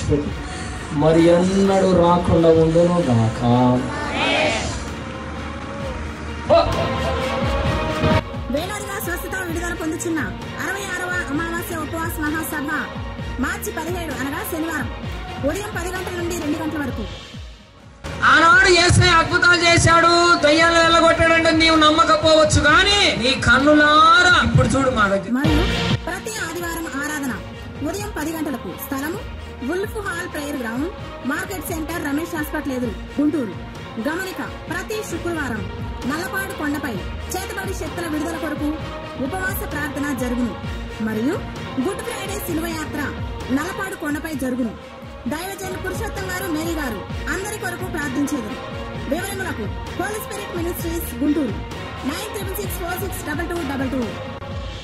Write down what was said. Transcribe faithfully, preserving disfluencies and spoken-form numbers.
విడిచిపెట్టి మరి ఎన్నడూ రాకుండా ఉండును గాక. వేలాదిగా స్వస్థత విడుదల పొందుచున్న అరవై ఆరవ అమావాస్య ఉపవాస మహాసభ మార్చి పదిహేడు అనగా శనివారం ఉదయం పది గంటల నుండి రెండు గంటల వరకు. ఆనాడు యేసయ్య అద్భుతాలు చేశాడు, దయ్యాలు వెళ్ళగొట్టాడంటే నీవు నమ్మకపోవచ్చు, కానీ నీ కన్నులారా ఇప్పుడు చూడు మా దగ్గర. మరియు ప్రతి ఆదివారం ఆరాధన ఉదయం పది గంటలకు. స్థలము wolf hall prayer ground, market centre, Ramesh hospital ఎదురు, గుంటూరు. గమనిక, ప్రతి శుక్రవారం నల్లపాడు కొండపై చేతబడి శక్తుల విడుదల కొరకు ఉపవాస ప్రార్థన జరుగును. మరియు గుడ్ ఫ్రైడే శిల్వయాత్ర నల్లపాడు కొండపై జరుగును. దైవజన్ పురుషోత్తం గారు, మేరీ గారు అందరి కొరకు ప్రార్థించేది. వివరములకు holy spirit ministries, Guntur, nine triple six four six double two double two.